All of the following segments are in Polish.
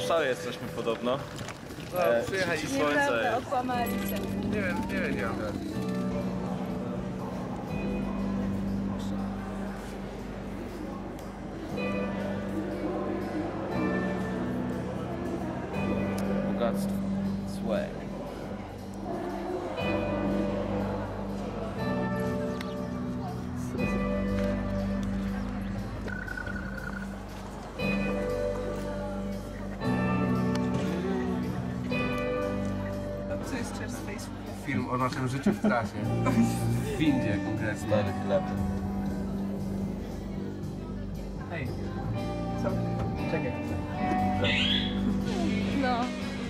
Warszawie jesteśmy podobno. No, przyjechaliśmy. Nieprawda, okłamali cię. Nie wiedziałem. Bogactwo. Swag. Co jest Cheers Face? Film o naszym życiu w trasie. W windzie konkretnie. Stary chleb. Hej. Co? Czekaj. No.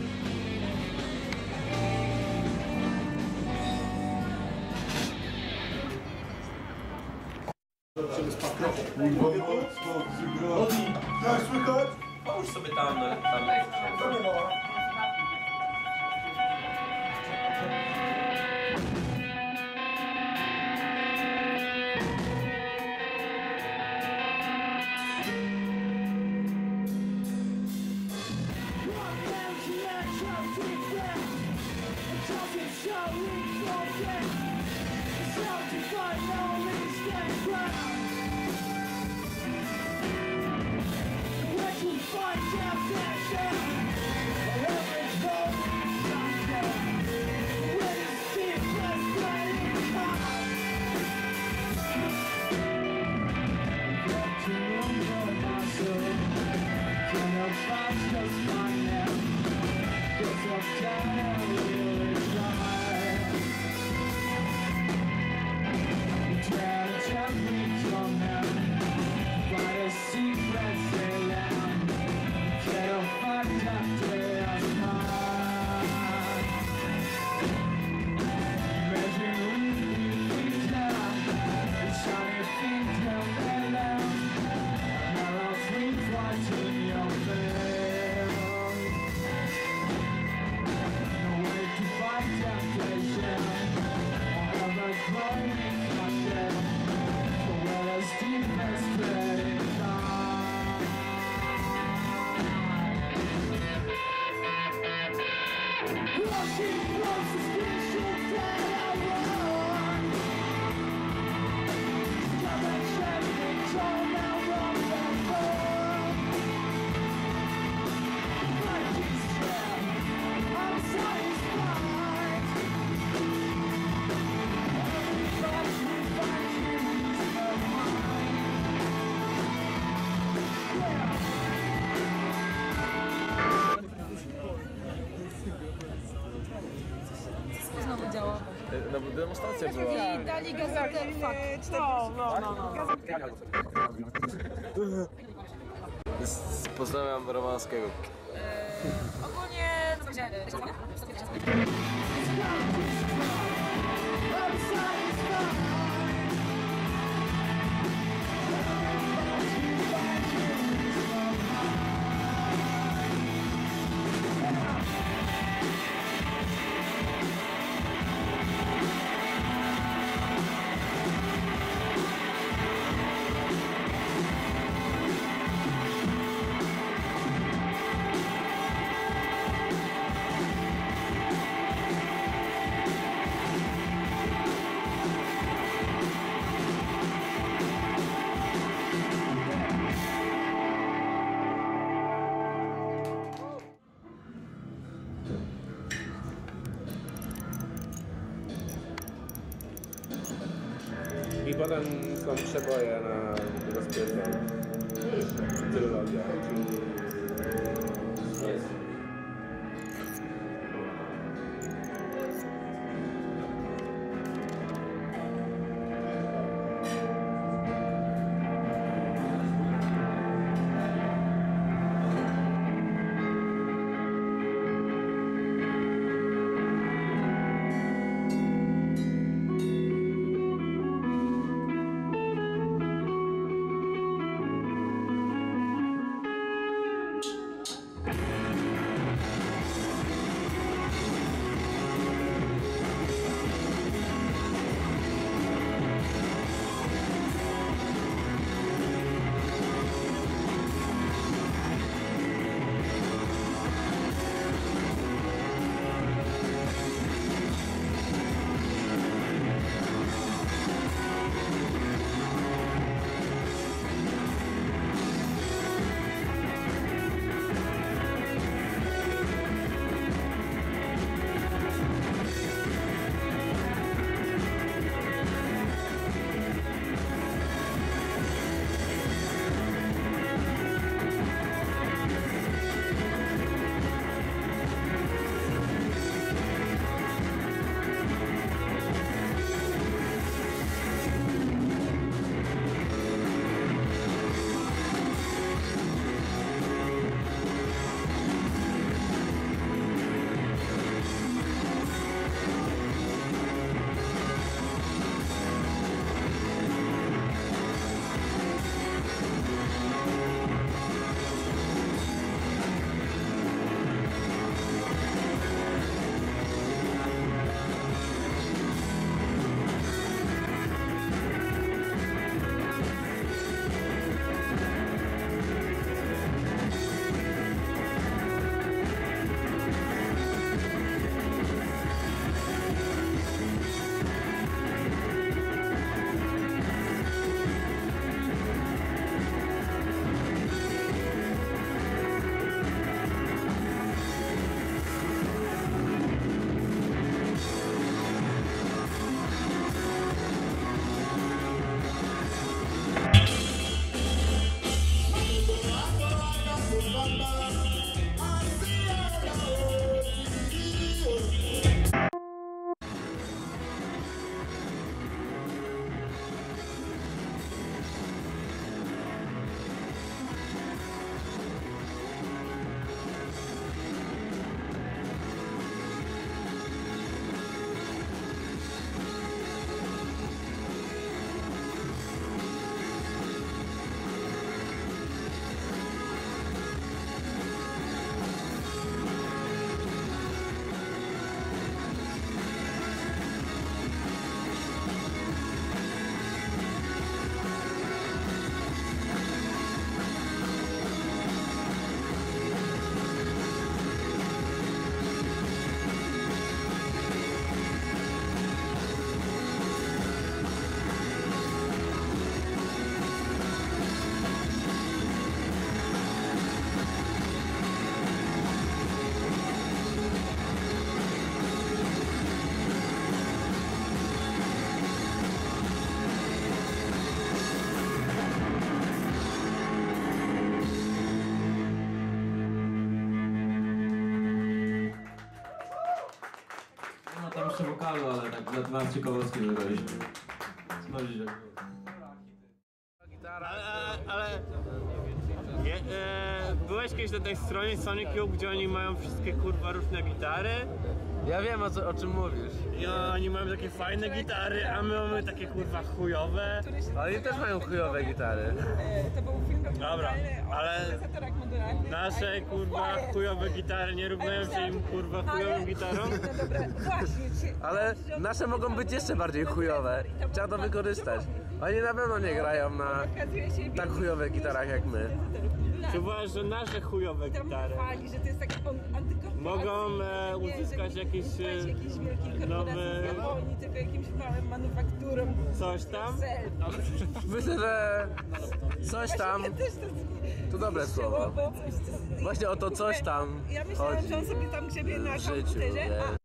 Jak słychać? Połóż sobie tam jest. Znowu działa. No bo demonstracja była. I dali gazetę fakt. Pozdrawiam Romanowskiego. Ogólnie... Co widziałem? I potem są przeboje na rozpierdolę. Trylogia. jeszcze wokalu, ale tak na temat ciekawostki wygraliśmy. Ale byłeś kiedyś na tej stronie Sonic Youth, gdzie oni mają wszystkie kurwa różne gitary Ja wiem o czym mówisz. i oni mają takie fajne gitary, a my mamy takie kurwa chujowe. Oni też mają chujowe gitary. To był film dokumentalny o ale syntezatorach modularnych. Nasze kurwa chujowe gitary nie równają się im kurwa chujowym gitarom. No dobra, właśnie. Ale nasze mogą być jeszcze bardziej chujowe. Trzeba to wykorzystać. Oni na pewno nie grają na tak chujowych gitarach jak my. Czy uważasz, że nasze chujowe gitary Chwali, że to jest taki antykorporacyjny, mogą uzyskać że jakiś jakiejś wielkiej nowy korporacji z Japonii, tylko jakimś małym manufakturą. coś tam? Myślę, że coś tam to dobre słowo. Właśnie o to coś tam Ja myślałam, chodzi że on sobie tam grzebie na w życiu. komputerze, wiesz.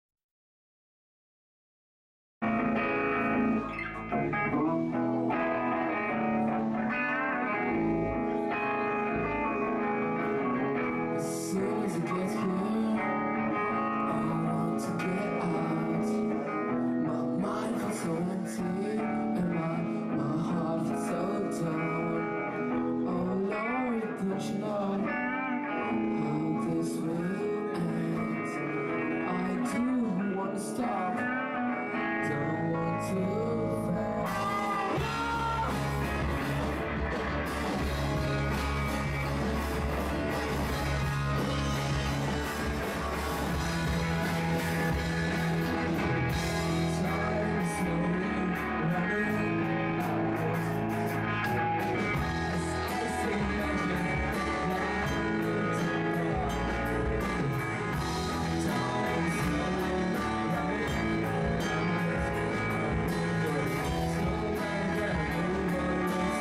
As soon as it gets here, I want to get out. My mind feels so empty, and my heart feels so down. Oh Lord, don't you know how this will end? I do want to stop, don't want to fail. Time slowly running out. As I say magic, blind to time slowly running out. So I get over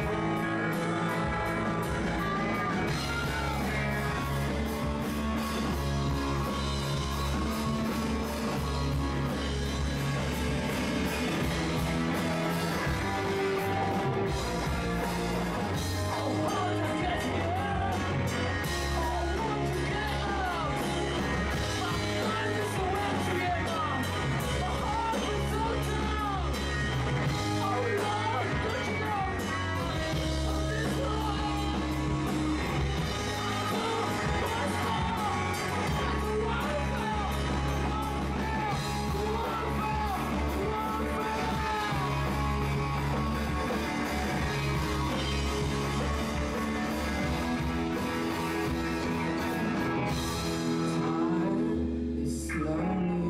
Time is slowly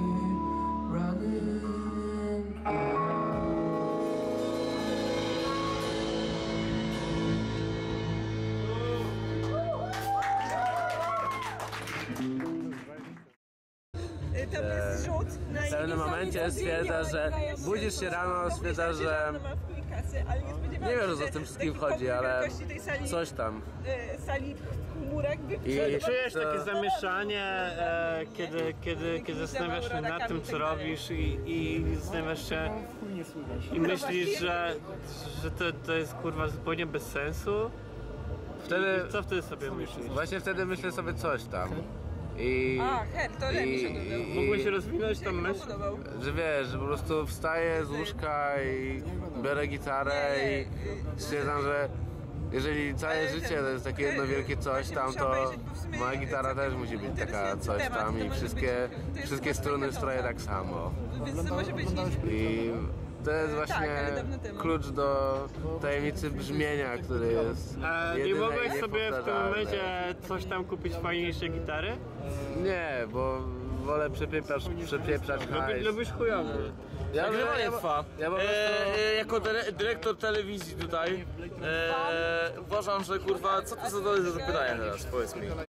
running out. Tam jest rzut na W pewnym momencie stwierdza, że budzisz się rano, stwierdza, że nie wiem, o co z tym wszystkim chodzi, ale coś tam. Sali chmurek I Czujesz to- takie zamieszanie, kiedy zastanawiasz się nad tym, co robisz i zastanawiasz się i myślisz, że to jest kurwa zupełnie bez sensu? Wtedy, I co wtedy sobie myślisz? właśnie wtedy myślę sobie coś tam. I, to mi się podobał. Mógłbyś rozwinąć tą myśl? że wiesz, że po prostu wstaję z łóżka i biorę gitarę i stwierdzam, że jeżeli całe życie to jest takie jedno wielkie coś tam, to moja gitara też musi być taka coś tam i wszystkie struny stroję tak samo. Więc to może być I to jest właśnie ale dawno temu. klucz do tajemnicy brzmienia, który jest Nie jedyny mogłeś i sobie w tym niepowtarzalny. momencie coś tam kupić fajniejszej gitary? Nie, bo wolę przepieprzać hajs. Lubisz chujowy. Nagrywanie trwa. Ja po prostu... Jako dyrektor telewizji tutaj uważam, że kurwa, co to za pytania teraz, powiedz mi.